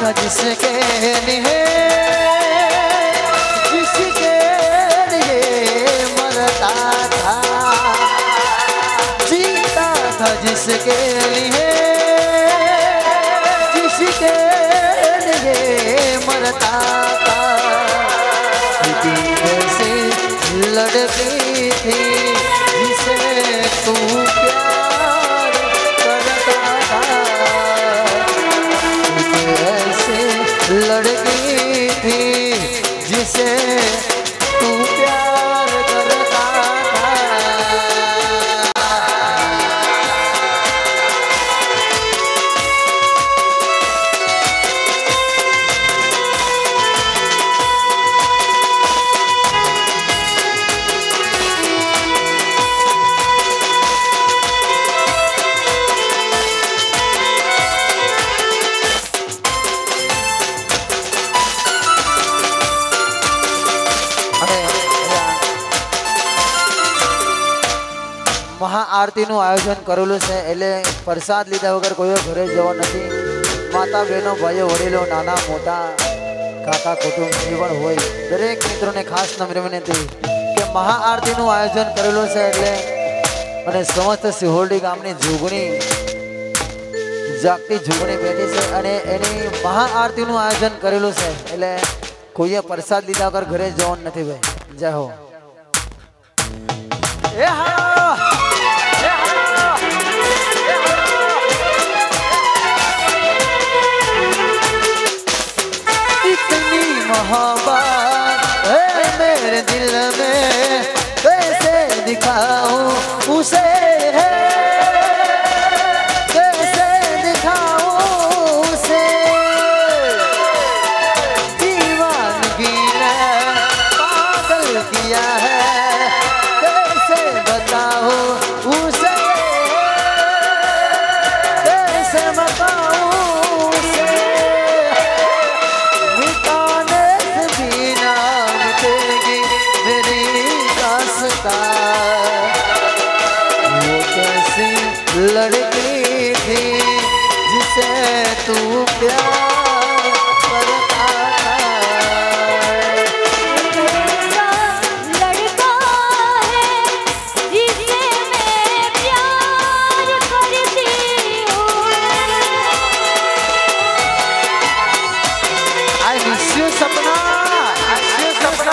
जिसके लिए मरता था, जीता था जिसके लिए मरता था। से लड़की थी जिसे तू प्यार करता था, ऐसे लड़की थी जिसे तू प्यार करता था। महाआरती નું આયોજન કરેલું છે એટલે પ્રસાદ લીધા વગર કોઈ ઘરે જવા નથી। માતા બહેનો ભાઈઓ વડીલો નાના મોટા કાકા કુટુંબ જીવન હોય દરેક મિત્રોને ખાસ નમ્ર વિનંતી કે महाआरती નું આયોજન કરેલું છે એટલે અને સમસ્ત સિહોરડી ગામની જોગણી જાગતી જોગણી બેઠી છે અને એની महाआरती નું આયોજન કરેલું છે એટલે કોઈએ પ્રસાદ લીધા વગર ઘરે જવાનું નથી ભાઈ। જય હો। એ હા मोहब्बत है मेरे दिल में, कैसे दिखाऊं उसे है, कैसे दिखाऊं उसे। दीवानगी ने पागल किया है, कैसे बताऊं उसे, कैसे बताऊं उसे। वो कैसी लड़की थी जिसे तू प्यार करता था। लड़का है जिसे मैं प्यार करती हूँ। I miss you सपना, I miss you सपना।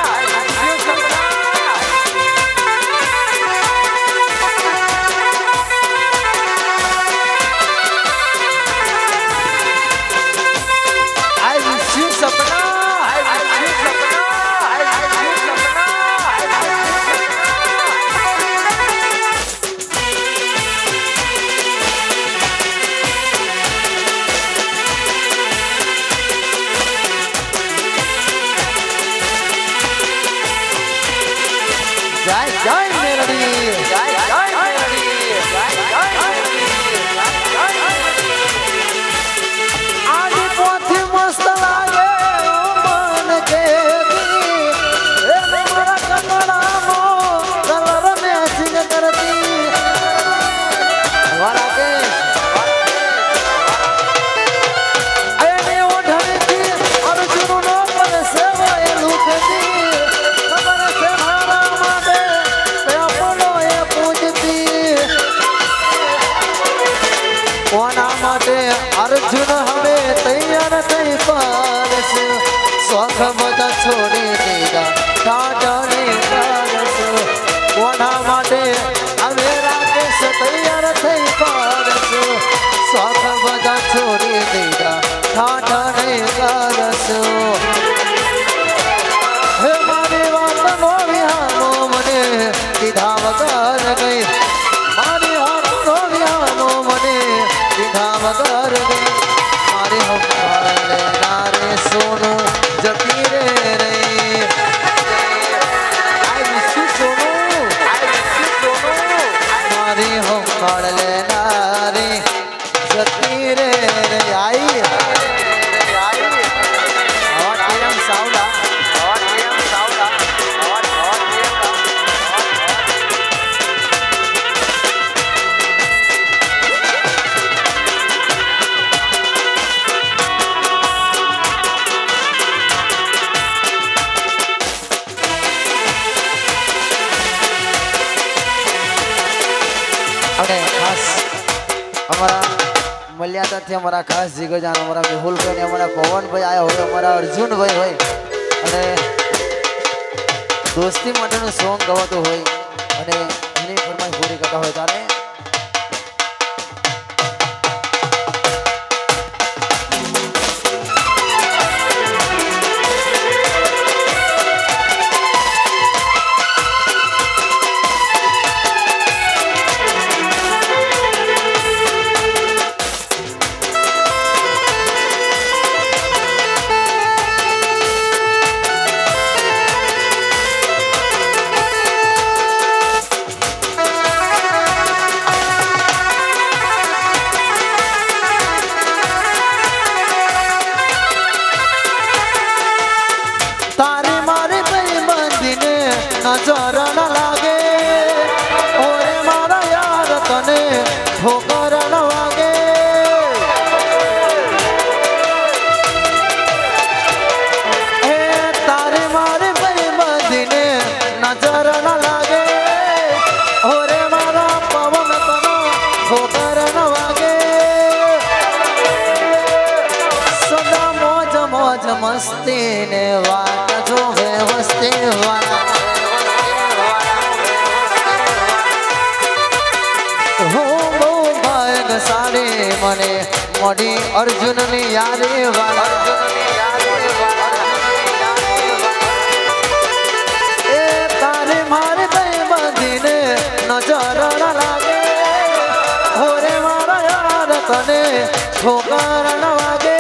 जय जय मेलडी, जय जय मेलडी, जय जय मेलडी। आज बहुत मस्त लागे मन के दी, ए मेरा कमरा मो कलर मैचिंग करती। वाला के अरे ओढ़ने की अर्जुन नो पर से वो लुकती। अर्जुन हमें तैयार थई पारस, शौक बदा छोड़ी दीदा ठाठाने पारस। कोना माटे हमें राकेश तैयार थई पारस, शौक बदा छोड़ी दीदा ठाठाने पारस। हे मारी बात नो विहानो मने सीधा वगार गई, मारी बात नो विहानो मने सीधा वगार गई। मारे हम लेना रे सोनू जती रे रे। I miss you Sonu, I miss you Sonu. मारे हम लेना रे जती रे रे। आई और टीएम साउंडा, और टीएम साउंडा, और पाटण थी हमारा खास जिगरजान हमारा मेहुल भाई ने हमारा पवन भाई आया हो हमारा अर्जुन भाई भाई अने दोस्ती माटेનું સોંગ ગવાતો હોય અને એની ફરમાઈશ પૂરી કરતા હોય ત્યારે नजर न लागे ओरे मारा यार तने ठोकर न वागे ए तारे मारे बेबदी ने नजर न लागे ओरे मारा पवन तनो ठोकर न वागे सदा मौज मौज मस्ती ने वाट जो है वस्ती वाला सारे मने मोड़ी अर्जुन ने यारे वाला ए तारे मारे बेबदी ने नजर न लागे होरे मारा यार तने ठोकर न वागे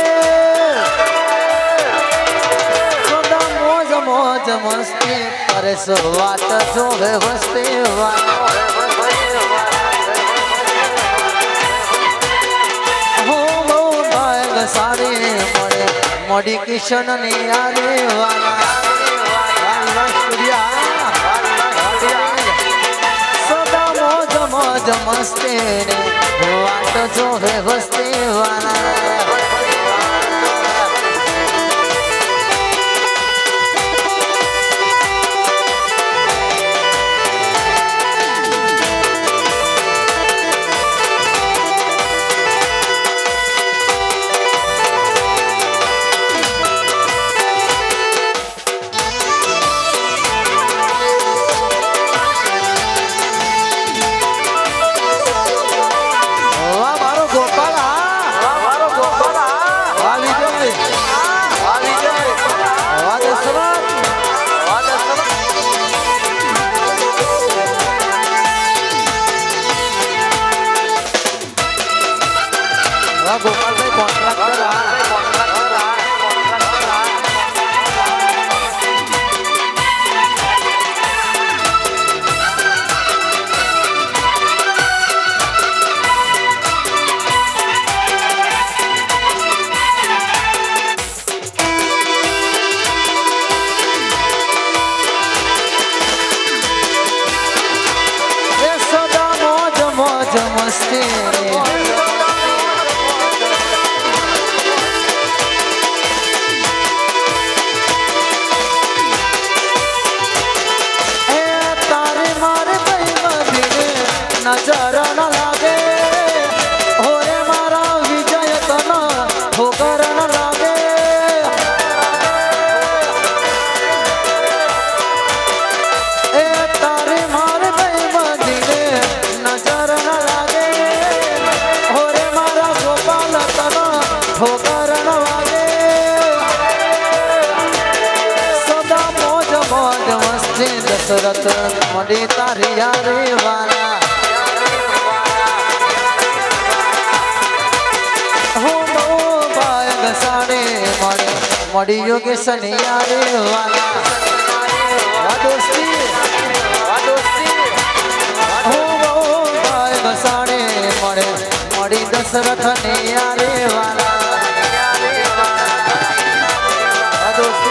सदा मौज मौज मस्ती करे सो वाट जो है वस्ती वाला सारे मोड़े मोड़ी किशन ने यारे वाला सदा मौज मौज मस्ती ने वाट जो है बस्ती वाला गोपाल भाई कॉन्ट्रैक्टर सदा मौज मौज मस्ती नजर न लागे होरे मारा विजय तना ठोकर न लागे ए तारे मारे बेबदी ने नजर न लागे होरे मारा गोपाल तना ठोकर न लागे सदा मौज मौज मस्ती दशरथ मड़ी तारी यारे वाला मोड़ी योगेश ने यारे वाला दोस्ती हो भाई बसाने मोड़े मोड़ी दशरथ ने यारे वाला दोस्ती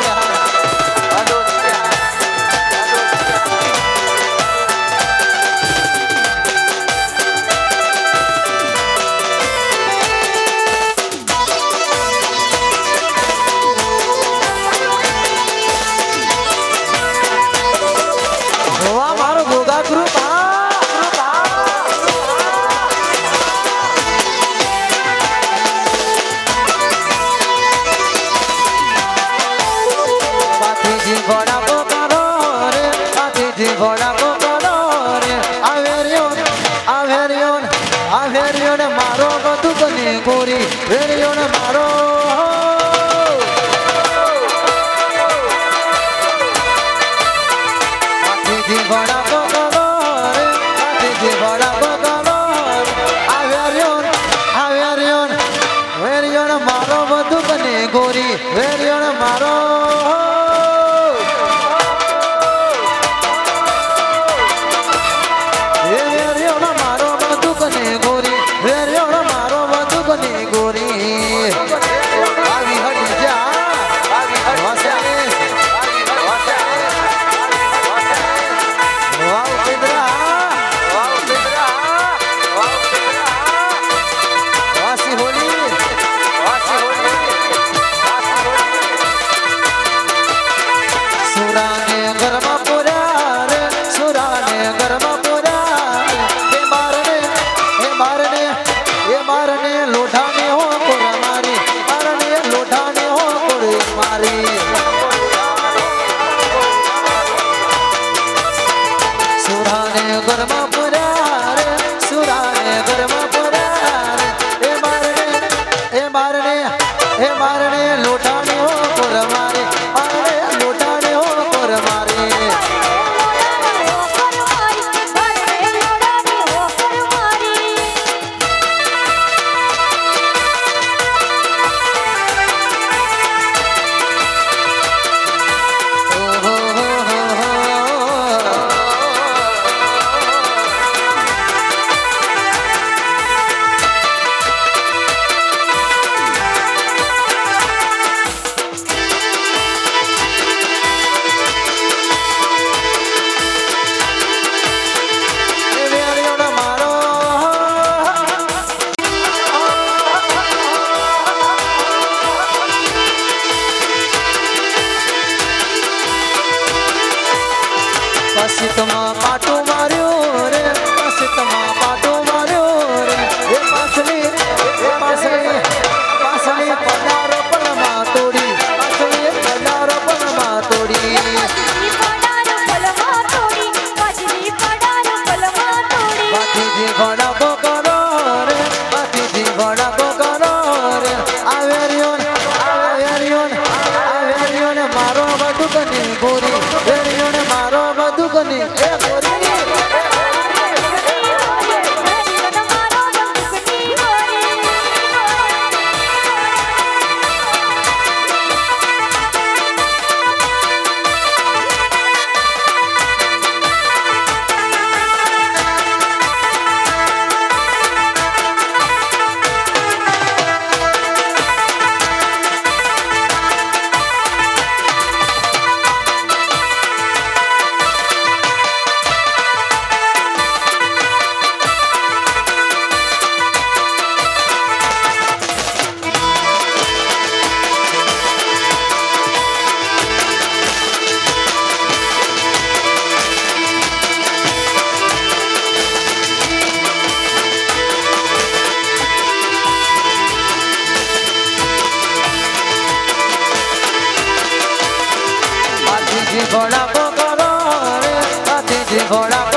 વેરિયો ને મારો હાથીથી ઘોડા પકડો રે હાથીથી ઘોડા પકડો આ વેરિયો ને મારો બધું બને ગોરી વેરિયો ને મારો ઘોડા પકડો રે હાથીથી ઘોડા